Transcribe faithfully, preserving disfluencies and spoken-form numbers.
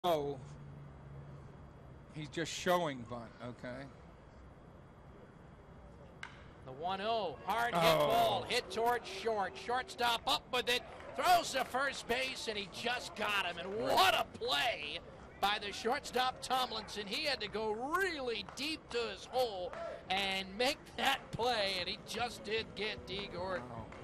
Oh, he's just showing bunt, okay. The one oh, hard hit Oh. ball, hit towards short. Shortstop up with it, throws to first base, and he just got him. And what a play by the shortstop Tomlinson. He had to go really deep to his hole and make that play, and he just did get Dee Gordon. Wow.